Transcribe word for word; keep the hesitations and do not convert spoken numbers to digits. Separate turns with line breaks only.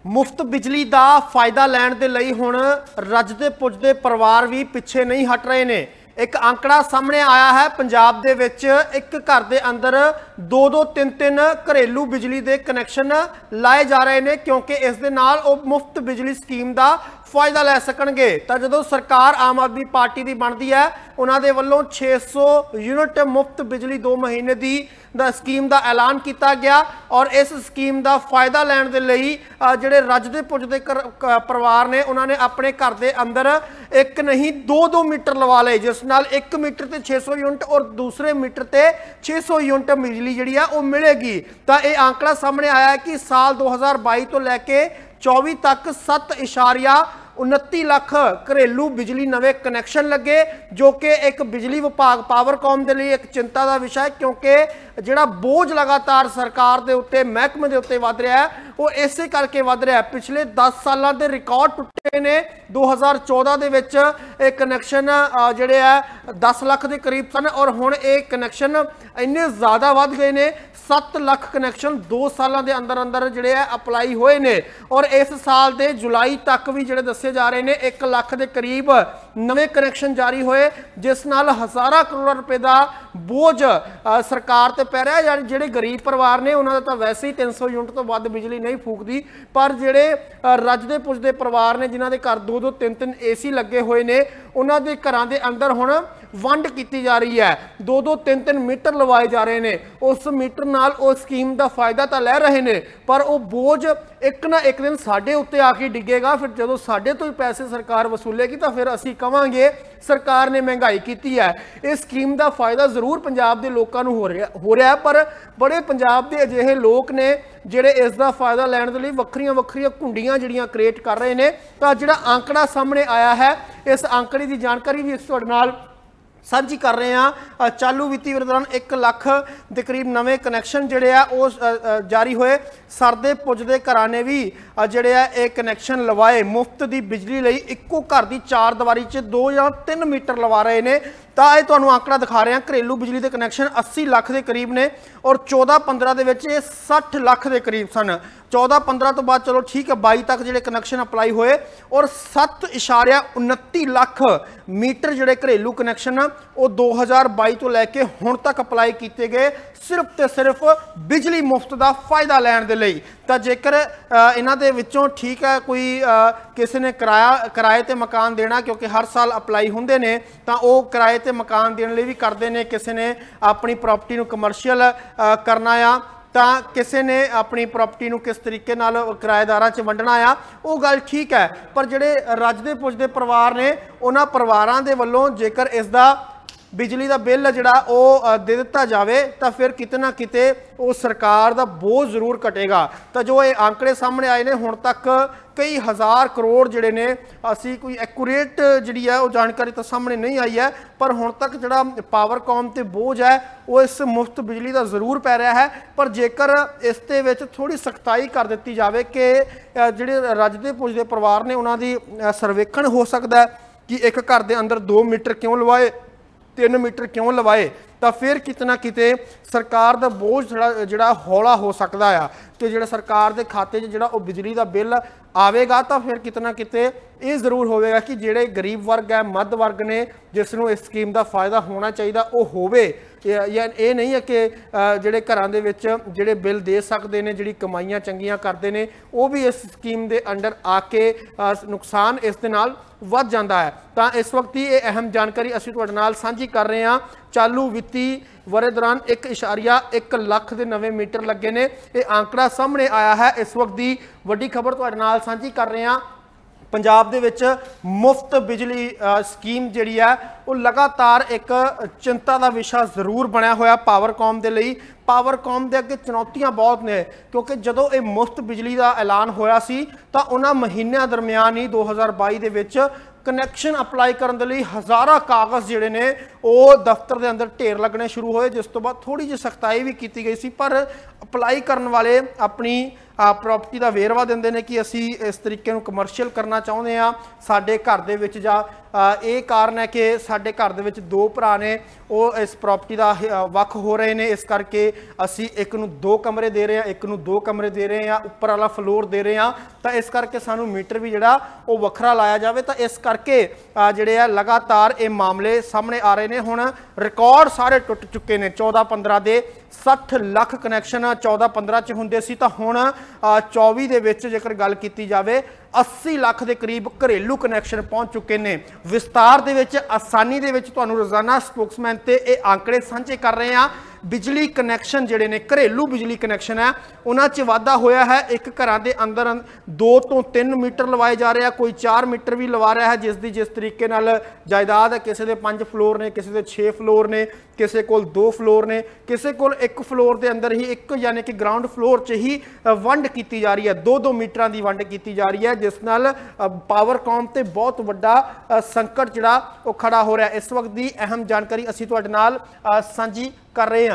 मुफ्त बिजली का फायदा लैण दे लई हुण रजदे पुजदे परिवार भी पिछे नहीं हट रहे ने। एक आंकड़ा सामने आया है, पंजाब दे विच एक घर दे अंदर दो दो तीन तीन घरेलू बिजली दे कनैक्शन लाए जा रहे हैं, क्योंकि इस दे नाल वो मुफ्त बिजली स्कीम का फायदा लै सकणगे। तो जदों सरकार आम आदमी पार्टी की बनती है, उन्होंने वालों छे सौ यूनिट मुफ्त बिजली दो महीने की दा स्कीम का ऐलान किया गया और इस स्कीम का फायदा लैण दे लई जिहड़े रजदे पुजदे परिवार ने उन्होंने अपने घर के अंदर एक नहीं दो दो मीटर लवा ले, जिस नाल एक मीटर ते छे सौ यूनिट और दूसरे मीटर ते छे सौ यूनिट बिजली जिहड़ी है वो मिलेगी। तो यह आंकड़ा सामने आया है कि साल दो हज़ार बाई तो लैके चौबी तक सत्त इशारिया उनती लख घरेलू बिजली नवे कनैक्शन लगे, जो कि एक बिजली विभाग पावरकॉम के लिए एक चिंता का विषय है, क्योंकि जिहड़ा बोझ लगातार सरकार के उत्ते महकमे के उत्ते वध रहा है वो इसे करके वध रहा है। पिछले दस सालों के रिकॉर्ड टुटे ने। दो हज़ार चौदह के विच एक कनैक्शन जिहड़े है दस लख के करीब सन और हुण ये कनैक्शन इन्ने ज़्यादा वध गए ने। सत्त लख कनैक्शन दो सालों के अंदर अंदर जिहड़े है अपलाई होए ने और इस साल के जुलाई तक भी जिहड़े दस्से जा रहे हैं एक लख के करीब नवे कनैक्शन जारी होए, जिस नाल हज़ारां करोड़ रुपए का बोझ सरकार ते पै रहा है। यानी जिहड़े गरीब परिवार ने उन्होंने तो वैसे ही तीन सौ यूनिट तो वध बिजली नहीं फूकती, पर जिहड़े रजदे पुजदे परिवार ने जिन्हां दे घर दो दो तीन तीन ए सी लगे हुए ने, उन्हां दे घरां दे अंदर हुण वंड की जा रही है। दो दो तीन तीन मीटर लवाए जा रहे हैं, उस मीटर नाल उस स्कीम का फायदा तो लै रहे हैं, पर वो बोझ एक ना एक दिन साडे उत्ते आके डिगेगा। फिर जो साडे तो ही पैसे सरकार वसूलेगी तो फिर असीं कवांगे सरकार ने महंगाई की है। इस स्कीम का फायदा जरूर पंजाब के लोगों को हो रहा हो रहा है, पर बड़े पंजाब के अजिहे लोग ने जिहड़े इसका फायदा लैण दे लई वक्खरियां वक्खरियां कुंडियां जिहड़ियां क्रिएट कर रहे हैं। तो जिहड़ा आंकड़ा सामने आया है, इस आंकड़े की जानकारी भी इस तुहाडे नाल साझी कर रहे हैं। चालू वित्ती वर्ष दौरान एक लख के करीब नवे कनैक्शन जिहड़े आ वो जारी होए। सरदे पुजदे घरां ने भी जिहड़े आ एक कनैक्शन लवाए। मुफ्त की बिजली लई इक्को घर की चार दीवारी च दो या तीन मीटर लवा रहे हैं। तो यह तुहानूं आंकड़ा दिखा रहे हैं, घरेलू बिजली के कनैक्शन अस्सी लख के करीब ने और चौदह पंद्रह के विच ये सठ लख के करीब सन। चौदह पंद्रह तो बाद चलो ठीक है बाई तक जिहड़े कनैक्शन अपलाई होए और सत्त इशारिया उनती लख मीटर जिहड़े घरेलू कनैक्शन वो दो हज़ार बाई तो लैके हुण तक अपलाई किए गए, सिर्फ तो सिर्फ बिजली मुफ्त का फायदा लैण दे लई। तो जेकर इन्हां दे विचों ठीक है कोई किसी ने किराया किराए ते मकान देना, क्योंकि हर साल अपलाई हुंदे ने, तो वो किराए ते मकान देने लई भी करते हैं। किसी ने अपनी प्रॉपर्टी नूं कमर्शियल करना आ तो किसी ने अपनी प्रॉपर्टी नूं किस तरीके नाल किराएदारां च वंडना आ, वो गल ठीक है। पर जिहड़े रजदे पुजदे परिवार ने उन्हां परिवारां दे वल्लों जेकर इसदा बिजली का बिल जिहड़ा वो दे दिता जाए तो फिर किते ना किते वो सरकार का बोझ जरूर घटेगा। तो जो ये आंकड़े सामने आए ने हुण तक कई हज़ार करोड़ जिहड़े ने असी कोई एक्यूरेट जिहड़ी है वो जानकारी तो सामने नहीं आई है, पर हुण तक जिहड़ा पावरकॉम ते बोझ है वो इस मुफ्त बिजली का जरूर पै रहा है। पर जेकर इस दे विच थोड़ी सख्ताई कर दी जाए कि जिहड़े रजदे पुजदे परिवार ने उन्हां दी सर्वेखण हो सकता है कि एक घर के अंदर दो मीटर क्यों लवाए, तीन मीटर क्यों लवाए, तो फिर कितना किते सरकार का बोझ थोड़ा जिहड़ा हौला हो सकता है कि जिहड़ा सरकार के खाते जिहड़ा वो बिजली का बिल आवेगा तो फिर कितना किते ये जरूर होवेगा कि जिहड़े गरीब वर्ग है मध्य वर्ग ने जिसनों इस स्कीम का फायदा होना चाहिए वो होवे। या ये नहीं है कि जिहड़े घरां दे विच जिहड़े बिल दे सकते हैं, जिहड़ी कमाइयां चंगियां करते हैं, वो भी इस स्कीम के अंडर आके नुकसान इस दे नाल वध जाता है। तो इस वक्त ही ये अहम जानकारी असीं तुहाडे नाल साझी कर रहे हैं। चालू वित्ती वरे दौरान एक इशारिया एक लख के नवे मीटर लगे ने, ये आंकड़ा सामने आया है। इस वक्त की वड्डी खबर तुहाडे नाल साझी कर रहे हैं। पंजाब दे विच मुफ्त बिजली स्कीम जिहड़ी है वो लगातार एक चिंता का विषय जरूर बनया होया पावरकॉम दे लई। पावरकॉम दे अगे चुनौतियां बहुत ने, क्योंकि जदों ये मुफ्त बिजली का ऐलान होया सी तो उन्हां महीनों दरमियान ही दो हज़ार बाई दे विच कनैक्शन अपलाई करने लई हज़ारां कागज़ जिहड़े ने वो दफ्तर के अंदर ढेर लगने शुरू होए, जिस तो बाद थोड़ी जी सख्ताई भी की गई सी, पर अपलाई करने वाले अपनी ਪ੍ਰੋਪਰਟੀ ਦਾ ਵੇਰਵਾ ਦਿੰਦੇ ਨੇ ਕਿ ਅਸੀਂ ਇਸ ਤਰੀਕੇ ਨੂੰ ਕਮਰਸ਼ੀਅਲ ਕਰਨਾ ਚਾਹੁੰਦੇ ਹਾਂ। ਸਾਡੇ ਘਰ ਦੇ ਵਿੱਚ ਜਾਂ ਇਹ ਕਾਰਨ ਹੈ ਕਿ ਸਾਡੇ ਘਰ ਦੇ ਵਿੱਚ ਦੋ ਭਰਾ ਨੇ, ਉਹ ਇਸ ਪ੍ਰੋਪਰਟੀ ਦਾ ਵੱਖ ਹੋ ਰਹੇ ਨੇ, ਇਸ ਕਰਕੇ ਅਸੀਂ ਇੱਕ ਨੂੰ ਦੋ ਕਮਰੇ ਦੇ ਰਹੇ ਹਾਂ, ਇੱਕ ਨੂੰ ਦੋ ਕਮਰੇ ਦੇ ਰਹੇ ਹਾਂ, ਉੱਪਰ ਵਾਲਾ ਫਲੋਰ ਦੇ ਰਹੇ ਹਾਂ, ਤਾਂ ਇਸ ਕਰਕੇ ਸਾਨੂੰ ਮੀਟਰ ਵੀ ਜਿਹੜਾ ਉਹ ਵੱਖਰਾ ਲਾਇਆ ਜਾਵੇ। ਤਾਂ ਇਸ ਕਰਕੇ ਜਿਹੜੇ ਆ ਲਗਾਤਾਰ ਇਹ ਮਾਮਲੇ ਸਾਹਮਣੇ ਆ ਰਹੇ ਨੇ। ਹੁਣ ਰਿਕਾਰਡ ਸਾਰੇ ਟੁੱਟ ਚੁੱਕੇ ਨੇ। ਚੌਦਾਂ ਪੰਦਰਾਂ ਦੇ ਸੱਠ ਲੱਖ ਕਨੈਕਸ਼ਨ ਚੌਦਾਂ ਪੰਦਰਾਂ ਚ ਹੁੰਦੇ ਸੀ, ਤਾਂ ਹੁਣ ਚੌਵੀ ਦੇ ਵਿੱਚ ਜੇਕਰ ਗੱਲ ਕੀਤੀ ਜਾਵੇ अस्सी ਲੱਖ ਦੇ ਕਰੀਬ ਘਰੇਲੂ ਕਨੈਕਸ਼ਨ ਪਹੁੰਚ ਚੁੱਕੇ ਨੇ। ਵਿਸਤਾਰ ਦੇ ਵਿੱਚ ਆਸਾਨੀ ਦੇ ਵਿੱਚ ਤੁਹਾਨੂੰ ਰੋਜ਼ਾਨਾ ਸਪੋਕਸਮੈਨ ਤੇ ਇਹ ਆંકੜੇ ਸਾਂਝੇ ਕਰ ਰਹੇ ਹਾਂ। ਬਿਜਲੀ ਕਨੈਕਸ਼ਨ ਜਿਹੜੇ ਨੇ ਘਰੇਲੂ ਬਿਜਲੀ ਕਨੈਕਸ਼ਨ ਹੈ ਉਹਨਾਂ 'ਚ ਵਾਧਾ ਹੋਇਆ ਹੈ। ਇੱਕ ਘਰਾਂ ਦੇ ਅੰਦਰ ਦੋ ਤੋਂ ਤਿੰਨ ਮੀਟਰ ਲਵਾਏ ਜਾ ਰਹੇ ਆ, ਕੋਈ ਚਾਰ ਮੀਟਰ ਵੀ ਲਵਾ ਰਿਹਾ ਹੈ, ਜਿਸ ਦੀ ਜਿਸ ਤਰੀਕੇ ਨਾਲ ਜਾਇਦਾਦ ਹੈ। ਕਿਸੇ ਦੇ ਪੰਜ ਫਲੋਰ ਨੇ, ਕਿਸੇ ਦੇ ਛੇ ਫਲੋਰ ਨੇ, ਕਿਸੇ ਕੋਲ ਦੋ ਫਲੋਰ ਨੇ, ਕਿਸੇ ਕੋਲ ਇੱਕ ਫਲੋਰ ਦੇ ਅੰਦਰ ਹੀ ਇੱਕ ਯਾਨੀ ਕਿ ਗਰਾਊਂਡ ਫਲੋਰ 'ਚ ਹੀ ਵੰਡ ਕੀਤੀ ਜਾ ਰਹੀ ਹੈ। ਦੋ ਦੋ ਮੀਟਰਾਂ ਦੀ ਵੰਡ ਕੀਤੀ ਜਾ ਰਹੀ ਹੈ, ਜਿਸ ਨਾਲ ਪਾਵਰਕਾਮ ਤੇ ਬਹੁਤ ਵੱਡਾ ਸੰਕਟ ਜਿਹੜਾ ਉਹ ਖੜਾ ਹੋ ਰਿਹਾ। ਇਸ ਵਕਤ ਦੀ ਅਹਿਮ ਜਾਣਕਾਰੀ ਅਸੀਂ ਤੁਹਾਡੇ ਨਾਲ ਸਾਂਝੀ ਕਰ ਰਹੇ ਹਾਂ।